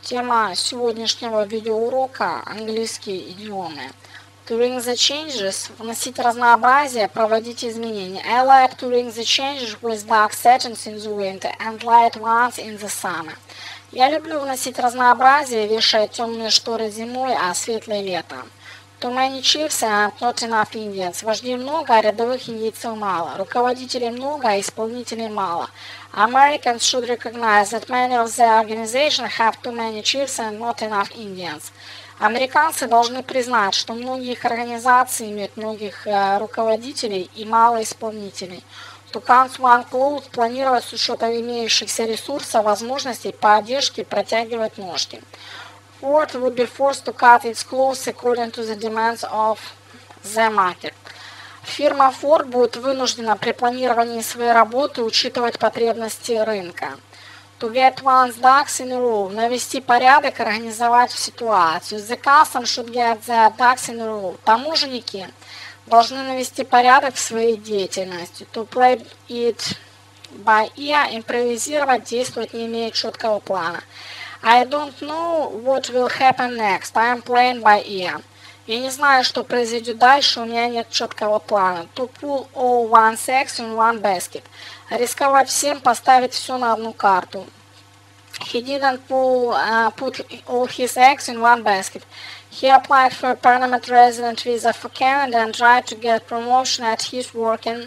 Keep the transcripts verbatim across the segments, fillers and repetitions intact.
Тема сегодняшнего видеоурока – английские идиомы. To ring the changes – вносить разнообразие, проводить изменения. I like to ring the changes with dark settings in the winter and light ones in the summer. Я люблю вносить разнообразие, вешая темные шторы зимой, а светлые летом. Too many chiefs and not enough Indians. Вождей много, а рядовых индейцев мало. Руководителей много, а исполнителей мало. Americans should recognize that many of their organizations have too many chiefs and not enough Indians. Американцы должны признать, что многие их организации имеют многих э, руководителей и мало исполнителей. To count one cloth, планировать с учетом имеющихся ресурсов, возможностей по одежке протягивать ножки. Ford would be forced to cut its clothes according to the demands of the market. Фирма Ford будет вынуждена при планировании своей работы учитывать потребности рынка. To get one's ducks in a row, навести порядок, организовать ситуацию. The customs should get their ducks in a row. Таможенники должны навести порядок в своей деятельности. To play it by ear, импровизировать, действовать, не имея четкого плана. I don't know what will happen next. I am playing by ear. Я не знаю, что произойдет дальше, у меня нет четкого плана. To pull all one's eggs in one basket. Рисковать всем, поставить все на одну карту. He didn't pull, uh, put all his eggs in one basket. He applied for a permanent resident visa for Canada and tried to get promotion at his working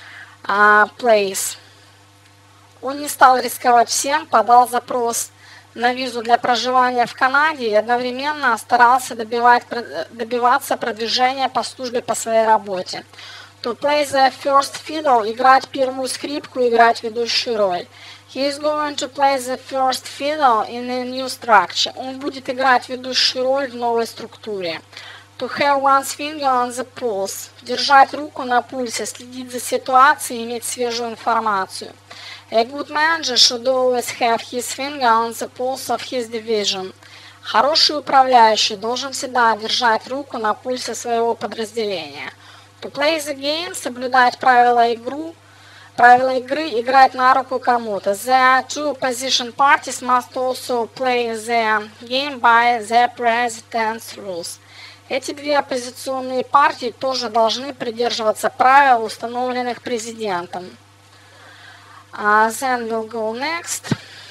uh, place. Он не стал рисковать всем, подал запрос на визу для проживания в Канаде и одновременно старался добивать, добиваться продвижения по службе по своей работе. To play the first fiddle, играть первую скрипку, играть ведущую роль. He is going to play the first fiddle in a new structure. Он будет играть ведущую роль в новой структуре. To have one's finger on the pulse, держать руку на пульсе, следить за ситуацией, иметь свежую информацию. A good manager should always have his finger on the pulse of his division. Хороший управляющий должен всегда держать руку на пульсе своего подразделения. To play the game, соблюдать правила игру, правила игры, играть на руку кому-то. The two opposition parties must also play the game by the president's rules. Эти две оппозиционные партии тоже должны придерживаться правил, установленных президентом. Uh, then we'll go next.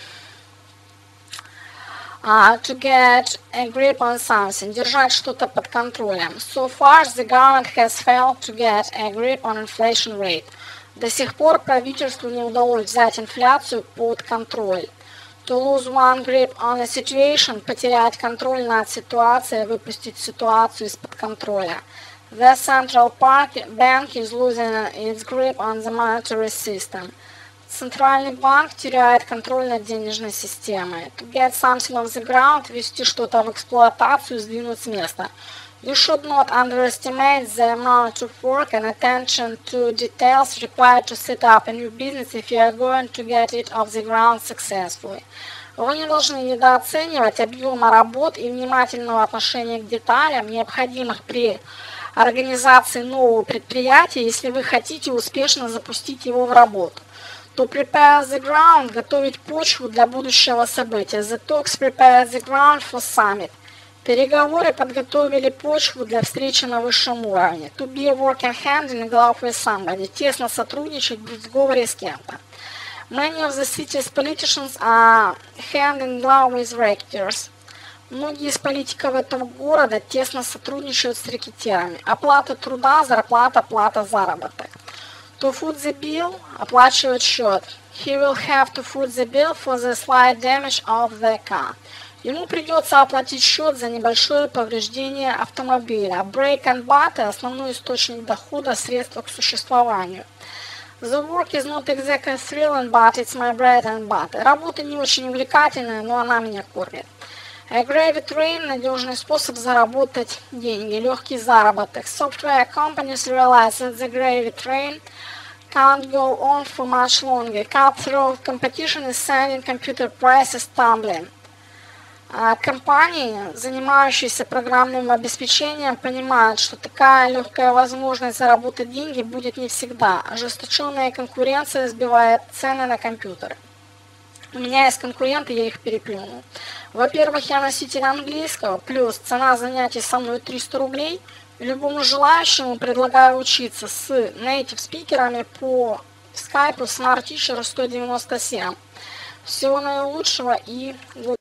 Uh, to get a grip on something, держать что-то под контролем. So far, the government has failed to get a grip on inflation rate. До сих пор правительству не удалось взять инфляцию под контроль. To lose one grip on a situation, потерять контроль над ситуацией, выпустить ситуацию из-под контроля. The central bank is losing its grip on the monetary system. Центральный банк теряет контроль над денежной системой. To get something off the ground, ввести что-то в эксплуатацию, сдвинуть с места. You should not underestimate the amount of work and attention to details required to set up a new business if you are going to get it off the ground successfully. Вы не должны недооценивать объема работ и внимательного отношения к деталям, необходимых при организации нового предприятия, если вы хотите успешно запустить его в работу. To prepare the ground, готовить почву для будущего события. The talks prepare the ground for summit. Переговоры подготовили почву для встречи на высшем уровне. To be working hand in glove with somebody. Тесно сотрудничать, быть в сговоре с кем-то. Many of the city's politicians are hand in glove with recruiters. Многие из политиков этого города тесно сотрудничают с рекетирами. Оплата труда, зарплата, плата, заработок. To foot the bill, оплачивать счет. He will have to foot the bill for the slight damage of the car. Ему придется оплатить счет за небольшое повреждение автомобиля. Break and butter – основной источник дохода, средства к существованию. The work is not exactly thrilling, but it's my bread and butter. Работа не очень увлекательная, но она меня кормит. A gravy train – надежный способ заработать деньги, легкий заработок. Software companies realize that the gravy train can't go on for much longer. Cutthroat competition is sending computer prices tumbling. Компании, занимающиеся программным обеспечением, понимают, что такая легкая возможность заработать деньги будет не всегда. Ожесточенная конкуренция сбивает цены на компьютеры. У меня есть конкуренты, я их переплюнул. Во-первых, я носитель английского, плюс цена занятий со мной триста рублей. Любому желающему предлагаю учиться с native спикерами по скайпу Smart Teacher сто девяносто семь. Всего наилучшего и